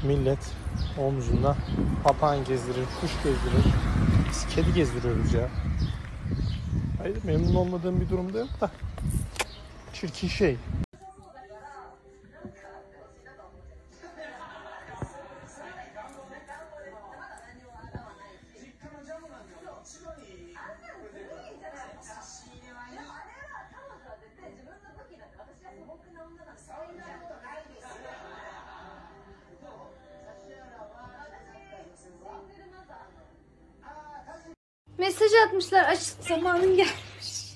Millet omzunda papağan gezdirir, kuş gezdirir. Biz kedi gezdiriyoruz ya. Hayır, memnun olmadığım bir durumda yok da. Çirkin şey. Mesaj atmışlar, aşı zamanın gelmiş.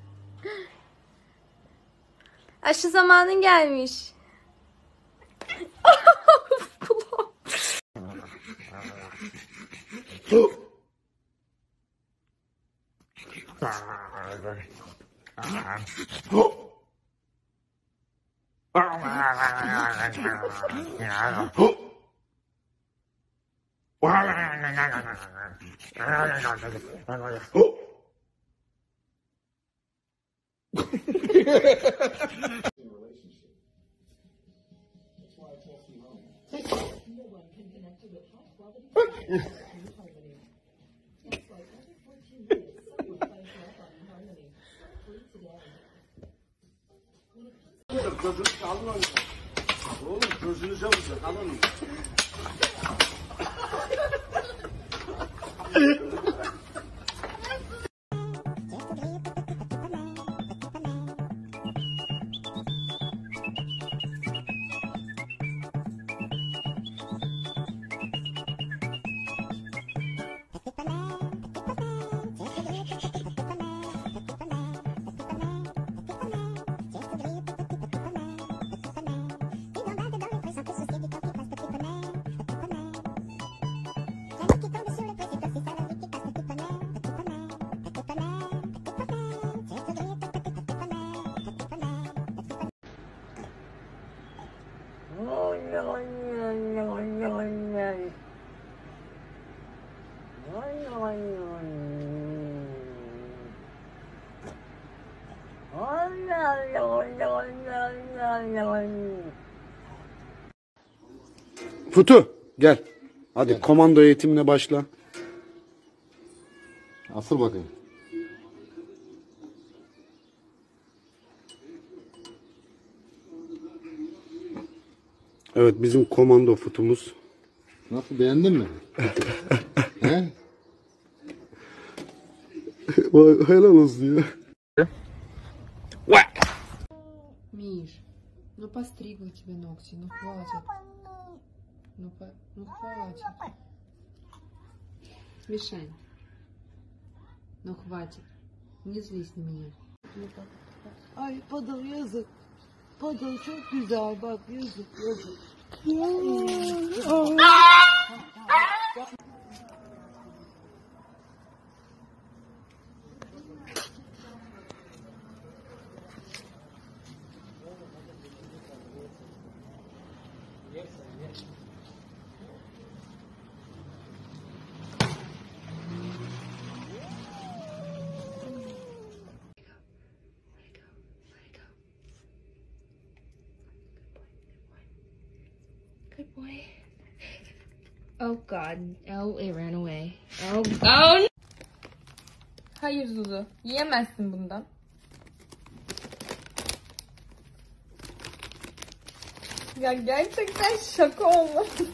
Aşı zamanın gelmiş. Oğlum gözünüze vuracak, alın onu. Futu gel. Hadi komando eğitimine başla. Asıl bakayım. Evet, bizim komando futumuz. Nasıl, beğendin mi? He? Helal olsun ya. Миш, ну постригла тебе ногти, ну хватит. Ну хватит. Мишань, ну хватит. Не злись на меня. Ay Padal yazık. Padal çok güzel bak, yazık yazık. Good boy. Oh God. Oh, it ran away. Oh. Hayır Zuzu. Yiyemezsin bundan. Ya gerçekten şaka olmasın.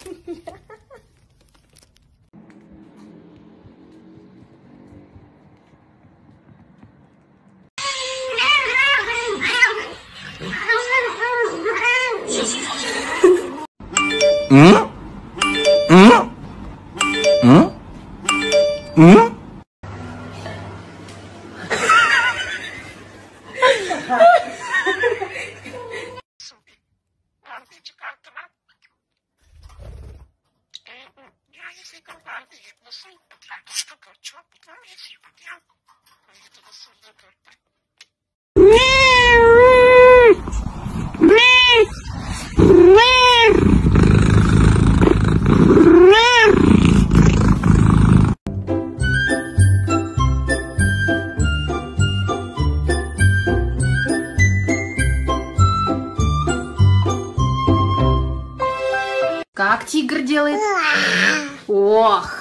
Как тигр делает? Ох!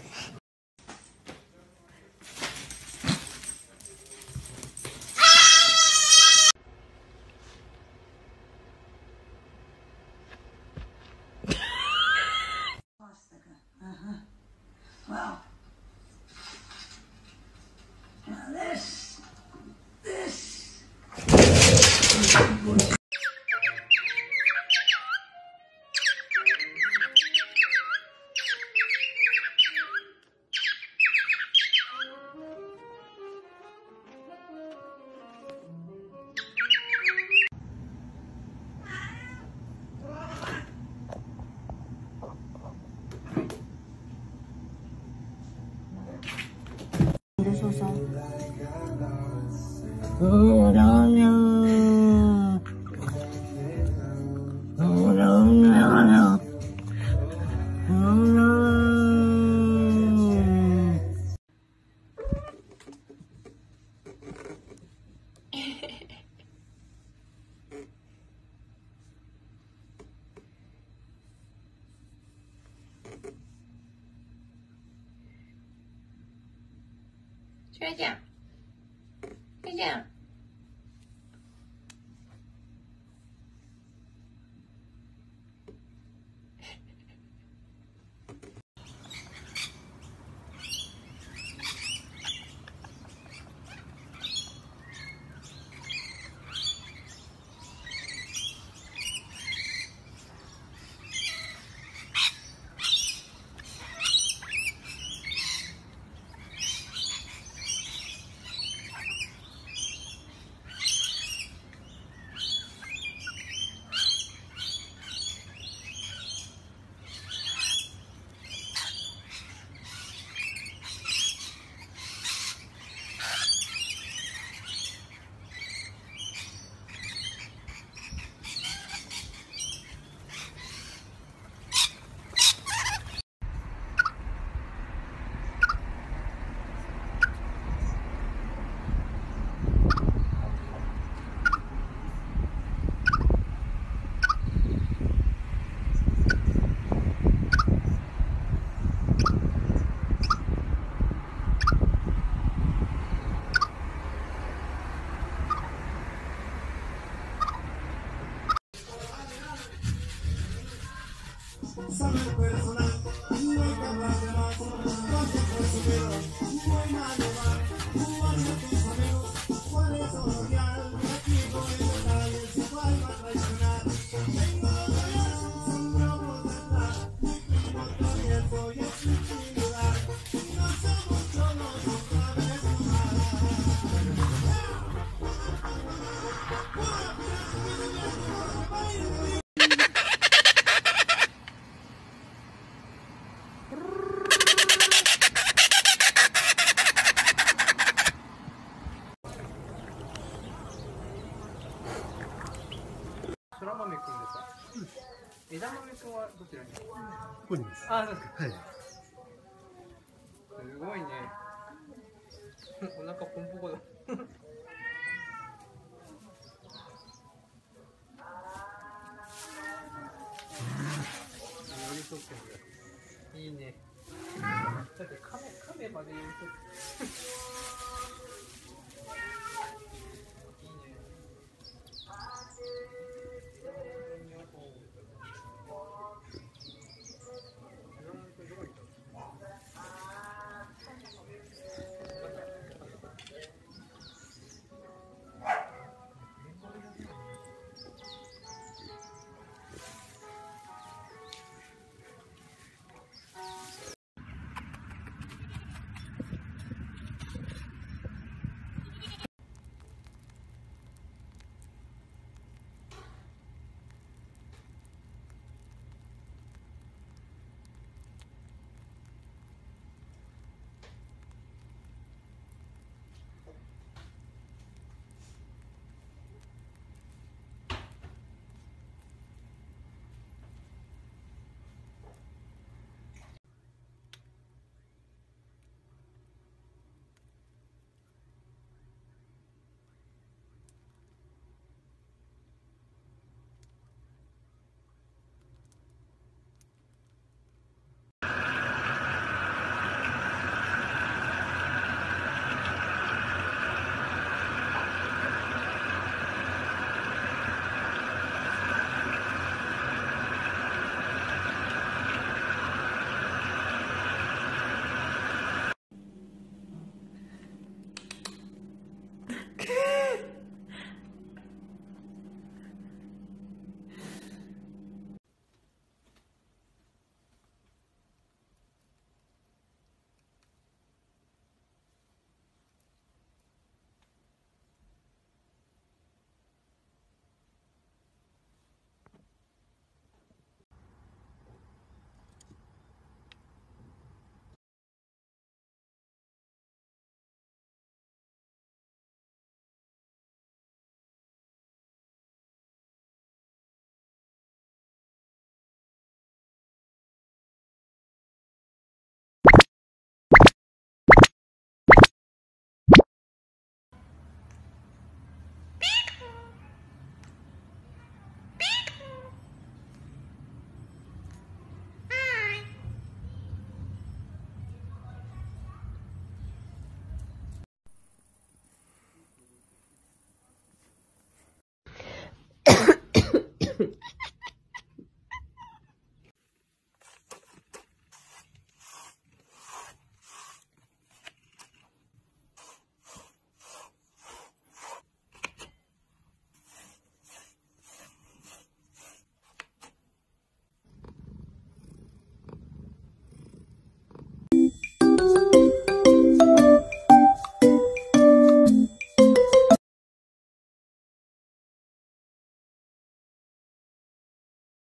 学长，学长。 そら豆くんでさ、枝豆くんはどちらに？ここにです。あ、そうですか。はい。すごいね。お腹ポンポコだ。寄り添ってる。いいね。だって亀まで寄り添って。